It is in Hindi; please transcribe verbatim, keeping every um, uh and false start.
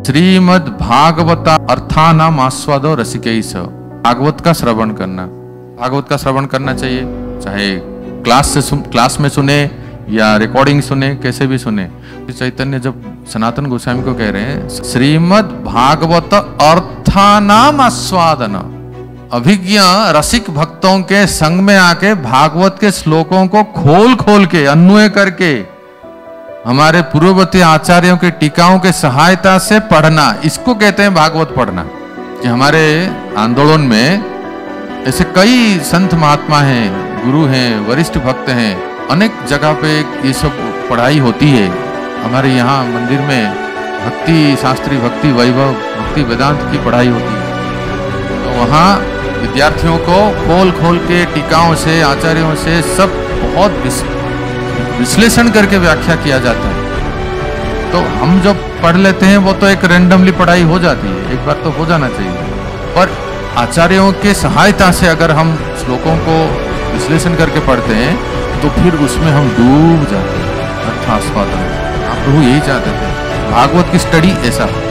श्रीमद् भागवता अर्थानाम आस्वादो रसिकैष। भागवत का श्रवण करना, भागवत का श्रवण करना चाहिए, चाहे क्लास से सुन, क्लास में सुने या रिकॉर्डिंग सुने, कैसे भी सुने। चैतन्य जब सनातन गोस्वामी को कह रहे हैं श्रीमद् भागवत अर्थानाम आस्वादन, अभिज्ञ रसिक भक्तों के संग में आके भागवत के श्लोकों को खोल खोल के अन्वय करके हमारे पूर्ववर्ती आचार्यों के टीकाओं के सहायता से पढ़ना, इसको कहते हैं भागवत पढ़ना। कि हमारे आंदोलन में ऐसे कई संत महात्मा हैं, गुरु हैं, वरिष्ठ भक्त हैं, अनेक जगह पे ये सब पढ़ाई होती है। हमारे यहाँ मंदिर में भक्ति शास्त्री, भक्ति वैभव, भक्ति वेदांत की पढ़ाई होती है। तो वहाँ विद्यार्थियों को खोल खोल के टीकाओं से, आचार्यों से सब बहुत विश्लेषण करके व्याख्या किया जाता है। तो हम जो पढ़ लेते हैं वो तो एक रैंडमली पढ़ाई हो जाती है, एक बार तो हो जाना चाहिए, पर आचार्यों के सहायता से अगर हम श्लोकों को विश्लेषण करके पढ़ते हैं तो फिर उसमें हम डूब जाते हैं। अर्थास्वादन, आप प्रभु यही चाहते थे, भागवत की स्टडी ऐसा।